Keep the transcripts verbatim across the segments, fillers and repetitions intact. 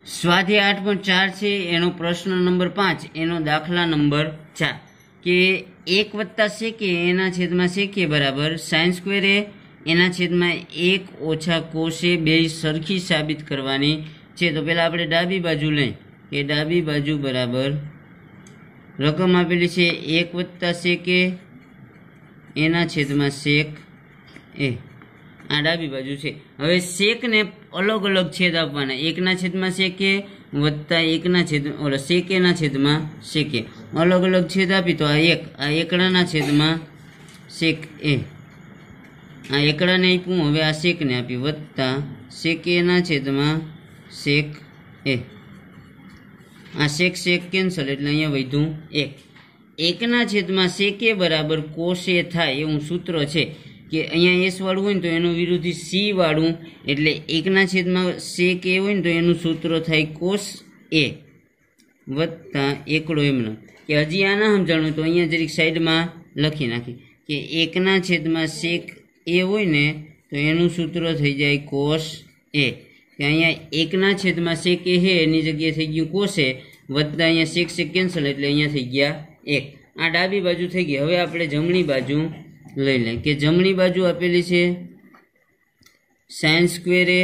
સ્વાધ્યાય આઠ પોઈન્ટ ચાર છે એનો પ્રશ્ન નંબર પાંચ એનો દાખલા નંબર ચાર કે એક વત્તા સેકે એના છેદમાં સેકે બરાબર સાઇન સ્ક્વેર એ એના છેદમાં એક ઓછા કોસે બે સરખી સાબિત કરવાની છે. તો પહેલાં આપણે ડાબી બાજુ લઈ કે ડાબી બાજુ બરાબર રકમ આપેલી છે એક વત્તા સેકે એના છેદમાં સેક એ, આ ડાબી બાજુ છે. હવે સેકને અલગ અલગ છેદ આપવાના, એકના છેદમાં સેકે વત્તા એકના છેદ ઓલા સેકેના છેદમાં સેકે અલગ અલગ છેદ આપી તો આ એક, આ એકડાના છેદમાં સેક એ, આ એકડાને આપ્યું, હવે આ સેકને આપી વત્તા સેકેના છેદમાં સેક એ, આ સેક સેક કેન્સલ એટલે અહીંયા વધ્યું એક. એકના છેદમાં સેકે બરાબર કોસે થાય એવું સૂત્ર છે કે અહીંયા એસ વાળું હોય ને તો એનું વિરુદ્ધ સી વાળું, એટલે એકના છેદમાં સેક એ હોય ને તો એનું સૂત્ર થાય કોસ એ વત્તા એકડો એમનો. કે હજી આ ના સમજાણું તો અહીંયા જરીક સાઈડમાં લખી નાખી કે એકના છેદમાં સેક એ હોય ને તો એનું સૂત્ર થઈ જાય કોસ એ, કે અહીંયા એકના છેદમાં સેક એ હે એની જગ્યાએ થઈ ગયું કોસે વત્તા અહીંયા સેક સેક કેન્સલ એટલે અહીંયા થઈ ગયા એક. આ ડાબી બાજુ થઈ ગઈ. હવે આપણે જમણી બાજુ લઈ લે કે જમણી બાજુ આપેલી છે સાઇન સ્ક્વેર એ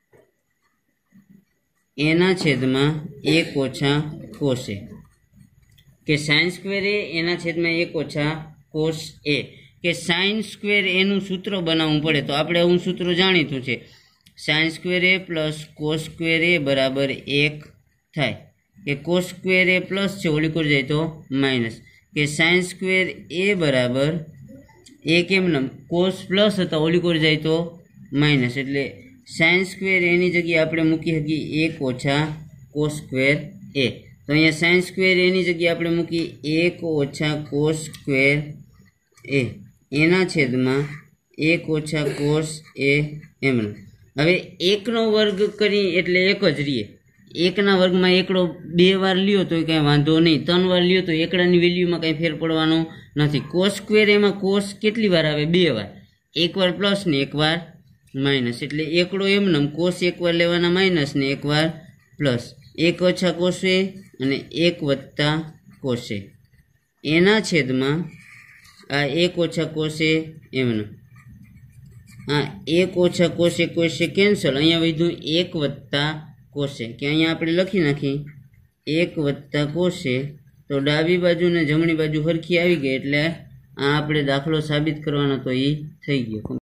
એના છેદમાં એક ઓછા કોસ એ, કે સાઇન સ્ક્વેર એ એના છેદમાં એક ઓછા કોસ એ, કે સાઇન સ્ક્વેર એનું સૂત્ર બનાવવું પડે તો આપણે આવું સૂત્ર જાણીતું છે sine square A plus cos square A બરાબર એક થાય, કે કોસ સ્ક્વેર એ પ્લસ છે ઓલી કરી જાય તો માઇનસ, કે સાઇન સ્ક્વેર એ બરાબર એક એમને કોસ પ્લસ હતા ઓલી કરી જાય તો માઇનસ, એટલે સાઇન સ્ક્વેર એની જગ્યાએ આપણે મૂકી શકીએ એક ઓછા કોસ સ્ક્વેર એ. તો અહીંયા સાઇન સ્ક્વેર એની જગ્યાએ આપણે મૂકી એક ઓછા કોસ સ્ક્વેર એ એના છેદમાં એક ઓછા કોસ એ એમનો. હવે એકનો વર્ગ કરી એટલે એક જ રહીએ, એકના વર્ગમાં એકડો બે વાર લ્યો તો કાંઈ વાંધો નહીં, ત્રણ વાર લ્યો તો એકડાની વેલ્યુમાં કાંઈ ફેર પડવાનો નથી. કોસ સ્ક્વેર એમાં કોસ કેટલી વાર આવે? બે વાર, એક વાર પ્લસ ને એક વાર માઇનસ, એટલે એકડો એમને કોસ એક વાર લેવાના માઇનસ ને એક વાર પ્લસ, એક ઓછા કોસે અને એક વત્તા કોસે એના છેદમાં આ એક ઓછા કોસે એમને, આ એક ઓછા કોસે કોસે કેન્સલ, અહીંયા વધ્યું એક વત્તા કોસે, કે અહીંયા આપણે લખી નાખી એક વત્તા કોસે. તો ડાબી બાજુ ને જમણી બાજુ સરખી આવી ગઈ એટલે આ આપણે દાખલો સાબિત કરવાનો તો એ થઈ ગયો.